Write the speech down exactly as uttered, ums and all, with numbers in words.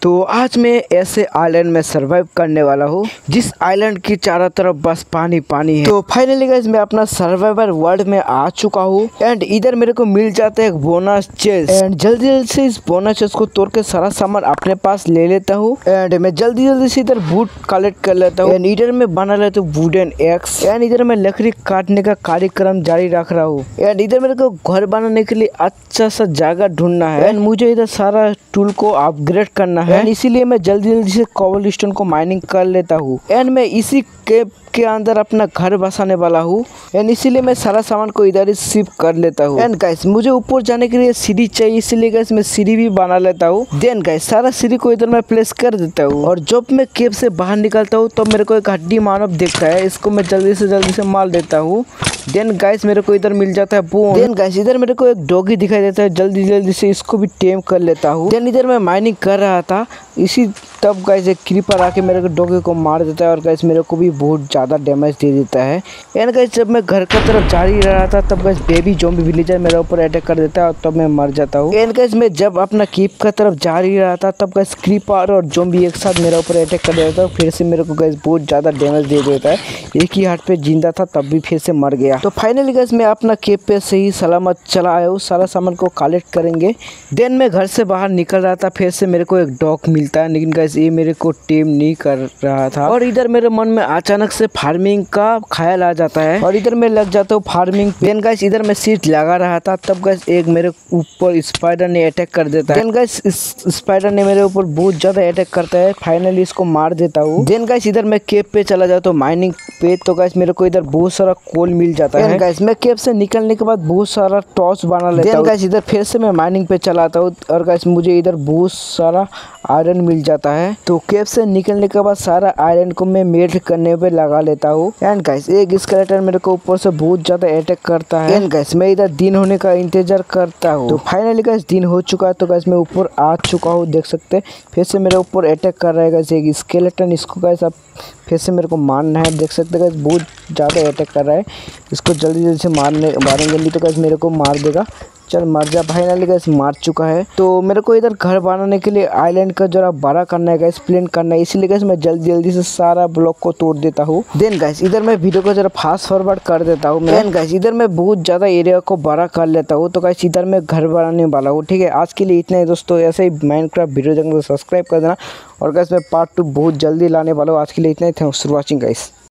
तो आज मैं ऐसे आइलैंड में सरवाइव करने वाला हूँ जिस आइलैंड की चारों तरफ बस पानी पानी है। तो फाइनली गाइस मैं अपना सर्वाइवर वर्ल्ड में आ चुका हूँ एंड इधर मेरे को मिल जाता है एक बोनस चेस्ट एंड जल्दी जल्दी से इस बोनस चेस्ट को तोड़ के सारा सामान अपने पास ले लेता हूँ एंड मैं जल्दी जल्दी से इधर वुड कलेक्ट कर लेता हूँ एंड इधर मैं बना लेता हूँ वुडन एक्स एंड इधर मैं लकड़ी काटने का कार्यक्रम जारी रख रहा हूँ एंड इधर मेरे को घर बनाने के लिए अच्छा सा जगह ढूंढना है एंड मुझे इधर सारा टूल को अपग्रेड करना है एंड इसीलिए मैं जल्दी जल्दी से कोबलस्टोन को माइनिंग कर लेता हूँ एंड मैं इसी केव के अंदर अपना घर बसाने वाला हूँ एंड इसीलिए मैं सारा सामान को इधर ही शिफ्ट कर लेता हूँ एंड गाइस मुझे ऊपर जाने के लिए सीढ़ी चाहिए, इसीलिए गाइस मैं सीढ़ी भी बना लेता हूँ। देन गाइस सारा सीढ़ी को इधर मैं प्लेस कर देता हूँ और जब मैं केव से बाहर निकलता हूँ तो मेरे को एक हड्डी मानव दिखता है, इसको मैं जल्दी से जल्दी से मार देता हूँ। देन गाइस मेरे को इधर मिल जाता है बोन। देन गाइस इधर मेरे को एक डॉगी दिखाई देता है, जल्दी जल्दी से इसको भी टेम कर लेता हूँ। देन इधर मैं माइनिंग कर रहा था, इसी तब गाइस एक क्रीपर आके मेरे को डॉगी को मार देता है और गाइस मेरे को भी बहुत ज़्यादा डैमेज दे देता है। एंड गाइस जब मैं घर की तरफ जा ही रहा था तब गाइस बेबी ज़ॉम्बी विलेजर मेरे ऊपर अटैक कर देता है और तब मैं मर जाता हूँ। एंड गाइस मैं जब अपना कीप की तरफ जा ही रहा था तब गाइस क्रीपर और ज़ॉम्बी एक साथ मेरे ऊपर अटैक कर देता है, फिर से मेरे को गाइस बहुत ज़्यादा डैमेज दे देता है। एक ही हार्ट पे जिंदा था तब भी फिर से मर गया। तो फाइनली गाइस मैं अपना केव पे से ही सलामत चला आया हूँ, सारा सामान को कलेक्ट करेंगे। देन मैं घर से बाहर निकल रहा था, फिर से मेरे को एक डॉग मिलता है, लेकिन गाइस ये मेरे को टेम नहीं कर रहा था और इधर मेरे मन में अचानक से फार्मिंग का ख्याल आ जाता है और इधर मैं लग जाता हूँ फार्मिंग। देन गाइस इधर मैं सीट लगा रहा था तब गाइस एक मेरे ऊपर स्पाइडर ने अटैक कर देता है। देन गाइस इस स्पाइडर ने मेरे ऊपर बहुत ज्यादा अटैक करता है, फाइनली इसको मार देता हूँ। देन गाइस इधर मैं केव पे चला जाता हूँ माइनिंग पे, तो गाइस मेरे को इधर बहुत सारा कोल मिल जाता है। गाइस मैं केव से निकलने के बाद बहुत सारा टॉर्च बना लेता हूँ। गाइस इधर फिर से मैं माइनिंग पे चलाता हूँ और गाइस मुझे इधर बहुत सारा आयरन मिल जाता है। तो केव से निकलने के बाद सारा आयरन को मैं मेल्ट करने पे लगा लेता हूँ। एंड गाइस एक स्केलेटन मेरे को ऊपर से बहुत ज्यादा अटैक करता है एंड गाइस मैं इधर दिन होने का इंतजार करता हूँ। तो फाइनली गाइस दिन हो चुका है, तो गाइस मैं ऊपर आ चुका हूँ, देख सकते हैं फिर से मेरे ऊपर अटैक कर रहा है गाइस एक स्केलेटन। इसको गाइस अब फिर से मेरे को मारना है, देख सकते हैं गाइस बहुत ज़्यादा अटैक कर रहा है, इसको जल्दी जल्दी से मारने मारेंगे नहीं तो गाइस मेरे को मार देगा। चल मर जा। फाइनली गाइस मार चुका है। तो मेरे को इधर घर बनाने के लिए आइलैंड का जरा बड़ा करना है गाइस, प्लेन करना है, इसीलिए गाइस मैं जल्दी जल्दी से सारा ब्लॉक को तोड़ देता हूँ। देन गाइस इधर मैं वीडियो को जरा फास्ट फॉरवर्ड कर देता हूँ। देन गाइस इधर मैं बहुत ज़्यादा एरिया को बड़ा कर लेता हूँ। तो गाइस इधर मैं घर बनाने वाला हूँ। ठीक है, आज के लिए इतना ही दोस्तों, ऐसे ही माइनक्राफ्ट वीडियो देखने को सब्सक्राइब कर देना और गाइस मैं पार्ट टू बहुत जल्दी लाने वाला हूँ। आज के लिए इतना ही, थैंक्स फॉर वॉचिंग गाइस।